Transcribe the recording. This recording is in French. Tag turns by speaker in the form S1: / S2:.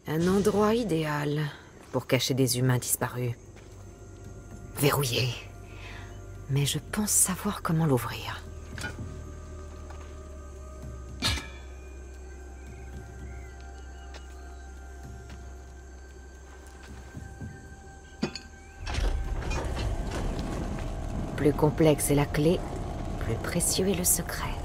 S1: Un endroit idéal pour cacher des humains disparus. Verrouillé. Mais je pense savoir comment l'ouvrir. Plus complexe est la clé, plus précieux est le secret.